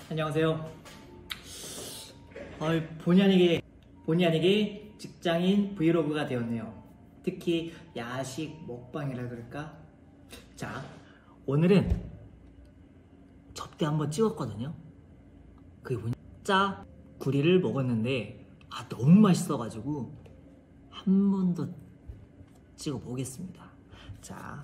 안녕하세요. 본의 아니게 직장인 브이로그가 되었네요. 특히 야식 먹방이라 그럴까? 자, 오늘은 접대 한번 찍었거든요. 그게 뭐냐? 짜구리를 먹었는데 너무 맛있어가지고 한 번 더 찍어보겠습니다. 자,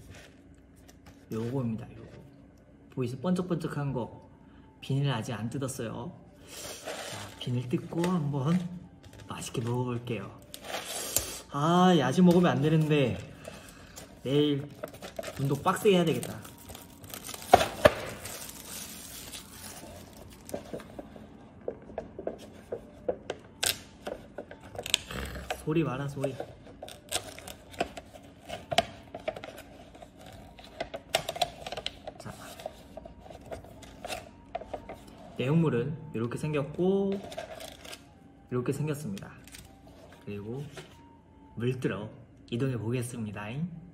요거입니다. 요거 보이세요? 번쩍번쩍한 거. 비닐 아직 안 뜯었어요. 자, 비닐 뜯고 한번 맛있게 먹어볼게요. 야식 먹으면 안 되는데 내일 운동 빡세게 해야 되겠다. 소리 봐라, 소리. 자, 내용물은 이렇게 생겼고 이렇게 생겼습니다. 그리고 물들어 이동해 보겠습니다.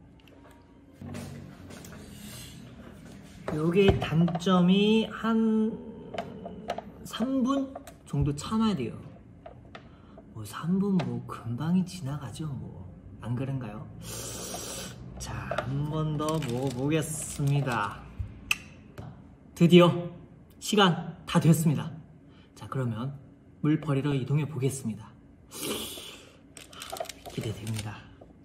요게 단점이 한 3분 정도 참아야 돼요. 3분 금방이 지나가죠. 안 그런가요? 자, 한 번 더 먹어보겠습니다. 드디어 시간 다 됐습니다. 자, 그러면 물 버리러 이동해 보겠습니다. 기대됩니다.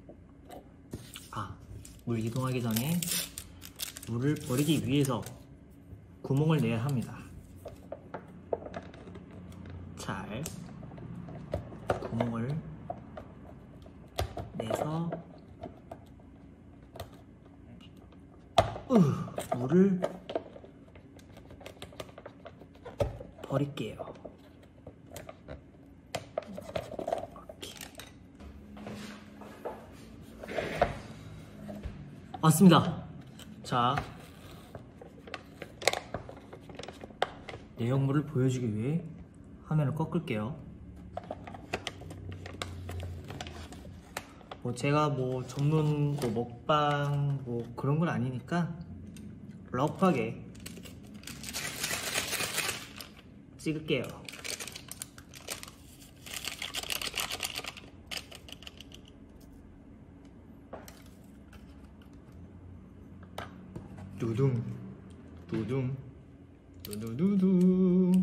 물 이동하기 전에 물을 버리기 위해서 구멍을 내야 합니다. 잘 구멍을 내서 물을 버릴게요. 이렇게. 왔습니다. 자, 내용물을 보여주기 위해 화면을 꺾을게요. 제가 전문 먹방 그런 건 아니니까 러프하게 찍을게요. 두둥 두둥 두두두둥.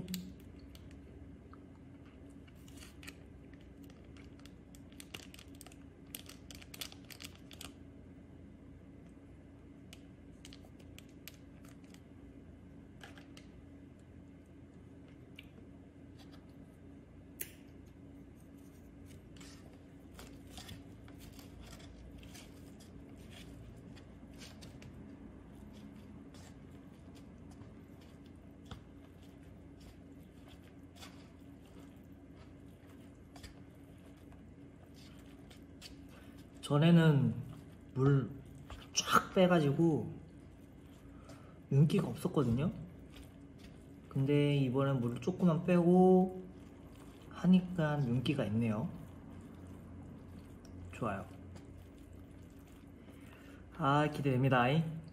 전에는 물 쫙 빼가지고 윤기가 없었거든요. 근데 이번엔 물을 조금만 빼고 하니까 윤기가 있네요. 좋아요. 기대됩니다.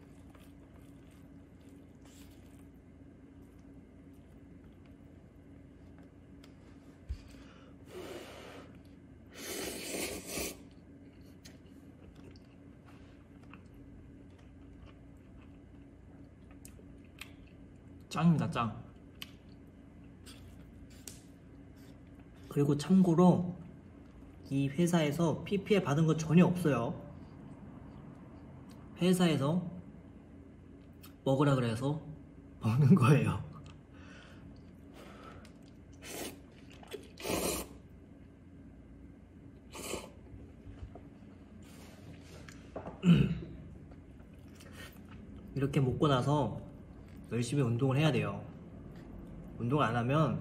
짱입니다, 짱. 그리고 참고로 이 회사에서 PPL 받은 거 전혀 없어요. 회사에서 먹으라 그래서 먹는 거예요. 이렇게 먹고 나서 열심히 운동을 해야 돼요. 운동을 안 하면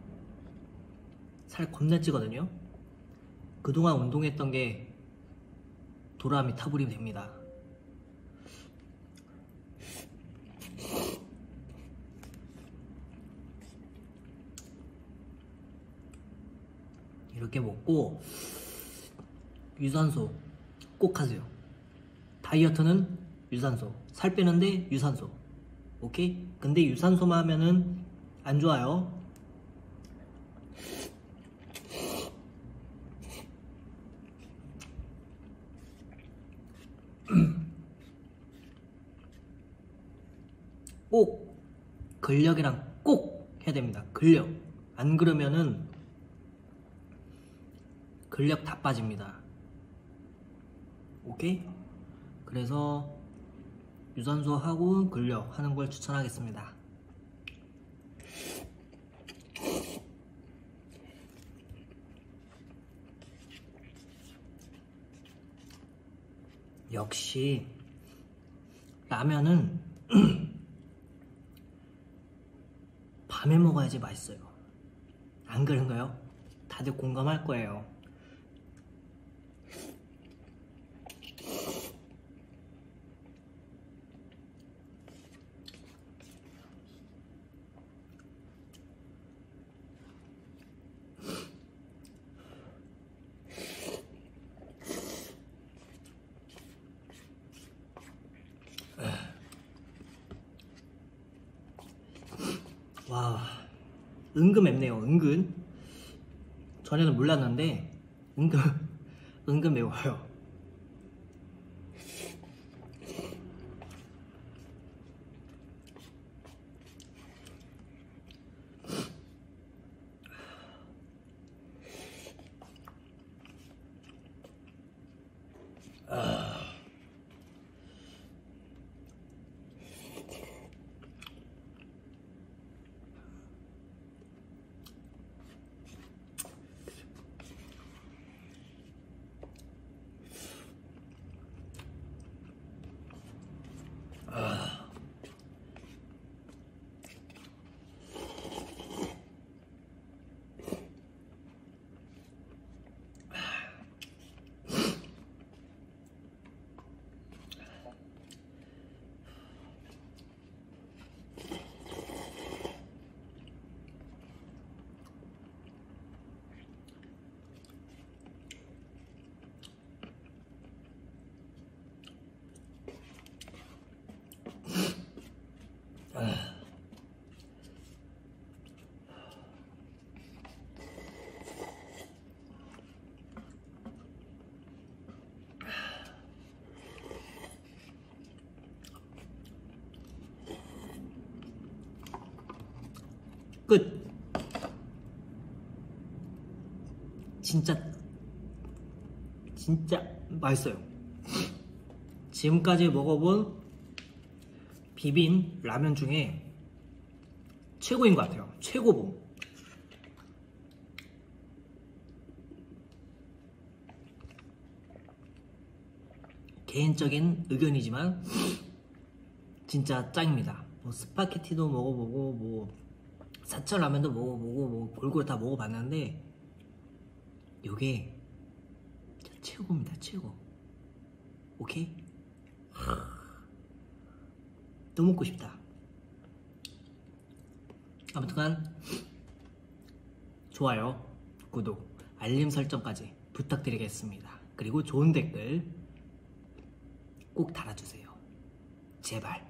살 겁나 찌거든요. 그동안 운동했던 게 도라미 타불이 됩니다. 이렇게 먹고 유산소 꼭 하세요. 다이어트는 유산소, 살 빼는데 유산소. 오케이? 근데 유산소만 하면은 안 좋아요. 꼭 근력이랑 꼭 해야 됩니다. 근력. 안 그러면은 근력 다 빠집니다. 오케이? 그래서 유산소 하고 근력 하는 걸 추천하겠습니다. 역시 라면은 밤에 먹어야지 맛있어요. 안 그런가요? 다들 공감할 거예요. 와, 은근 맵네요. 은근. 전에는 몰랐는데 은근 매워요. 끝. 진짜 맛있어요. 지금까지 먹어본 비빔 라면 중에 최고인 것 같아요. 최고봉. 개인적인 의견이지만 진짜 짱입니다. 뭐 스파게티도 먹어보고 뭐 사천 라면도 먹어보고 뭐 골고루 다 먹어봤는데 요게 최고입니다. 최고. 오케이? 또 먹고 싶다. 아무튼간 좋아요, 구독, 알림 설정까지 부탁드리겠습니다. 그리고 좋은 댓글 꼭 달아주세요. 제발.